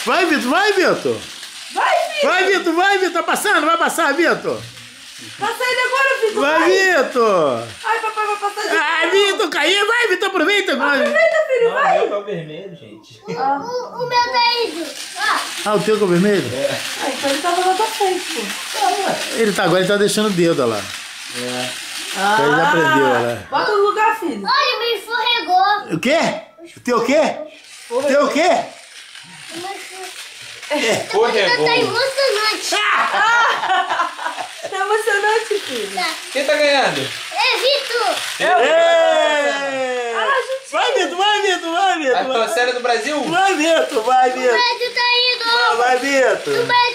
Vai, Vitor, vai, Vitor. Vai, Vitor, vai, Vitor. Tá passando, vai passar, Vitor. Passa ele agora, Vitor. Vai, Vitor. Ai, papai vai passar de Ah, Vitor, caiu. Vai, Vitor, aproveita. Aproveita, filho, Não, vai. o meu tá o vermelho, gente. O meu tá indo. Ah, o teu com o vermelho? Ah, então ele tava lá pra frente, pô. Ele tá, agora ele tá deixando o dedo, olha lá. Ah, Ele já aprendeu, olha lá. Bota no lugar, filho. Olha, me escorregou. O quê? O teu o quê? O teu o quê? Escorregou. Tá emocionante. Tá emocionante, filho. Tá. Quem tá ganhando? É, Vitor. Ei! Ah, gente. Vai, Vitor, vai, Vitor, vai, A Vitor. torcida do Brasil? Vai, Vitor, vai, O Vitor. Brasil tá indo. Vai, Vitor. O Brasil